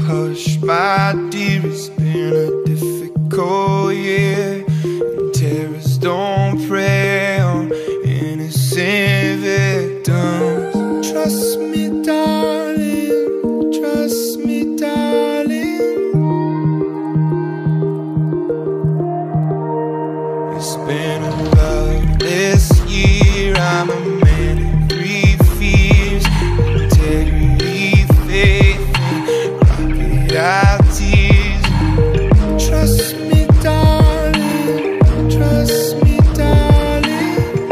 Hush, my dear, it's been a difficult year, and terrorists don't prey on innocent victims. Trust me, darling, trust me, darling. It's been a loveless year. I'm a man of three fears: integrity, faith, and rocket tears. Trust me, darling, trust me, darling.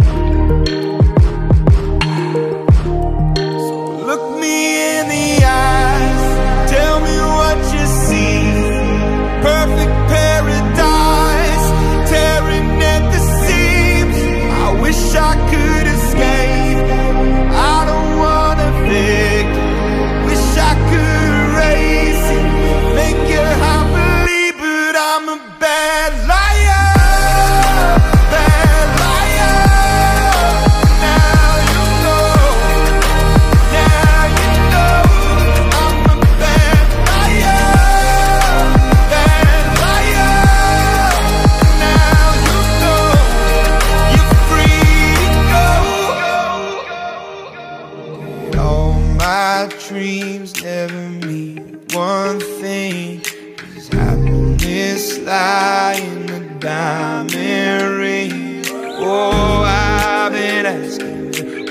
So look me in the eyes, tell me what you see. Perfect paradise, tearing at the seams. I wish I could escape. I don't wanna fake. Wish I could erase it, make your heart believe, but I'm a bad liar, bad liar. Now you know, now you know. I'm a bad liar, bad liar. Now you know, you're free to go. All my dreams never mean one thing, 'cause happiness lie in the diamond ring. Oh, I've been asking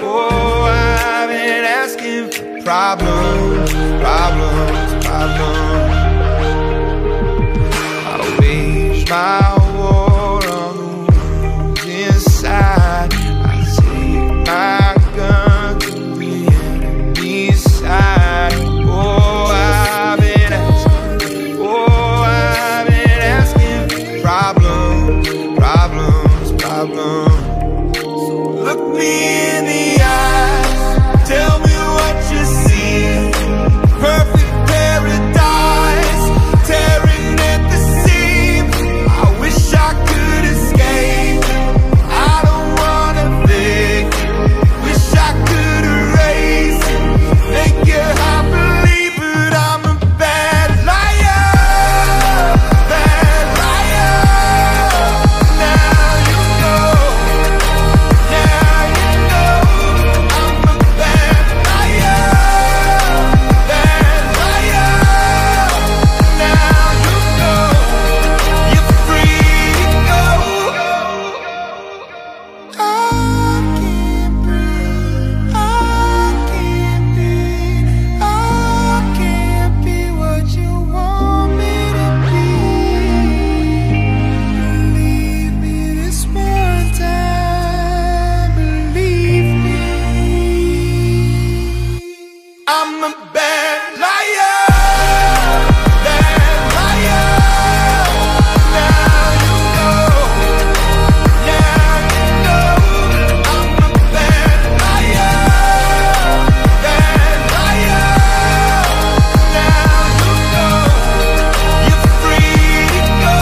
for problems, problems, problems. I wage my war on the wounds inside. I take my gun to the enemy's side. Oh, I've been asking for problems, problems, problems. So look me in the eyes, tell me what you see. Perfect paradise, tearing at the seams. I wish I could escape. I don't wanna fake. Wish I could erase it, make your heart believe, but I'm a bad liar, bad liar. Now you know, now you know. I'm a bad liar, bad liar. Now you know, you're free to go. I can't breathe, I can't be, I can't be what you want me to be. Believe me this one time, believe me. I'm a bad liar, bad liar. Now you know, now you know. I'm a bad liar, bad liar. Now you know, you're free to go.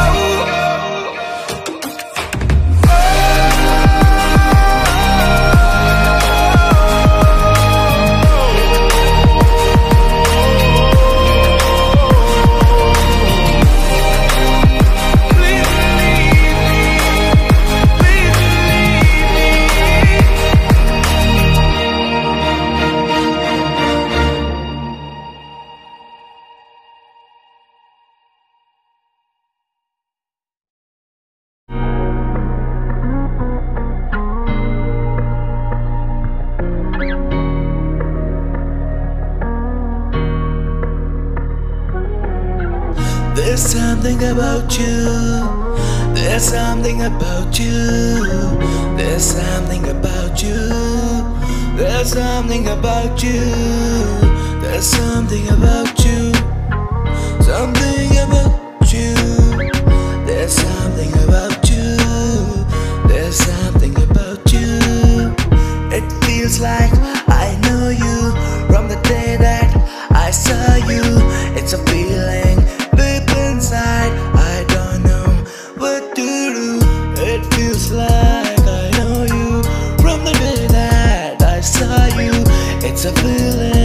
Please believe me, please believe me. There's something about you. There's something about you. There's something about you. There's something about you. There's something about you. Something about you. There's something about you. There's something about you. It feels like I know you from the day that I saw you. It's a feeling deep inside. I don't know what to do. It feels like I know you from the day that I saw you. It's a feeling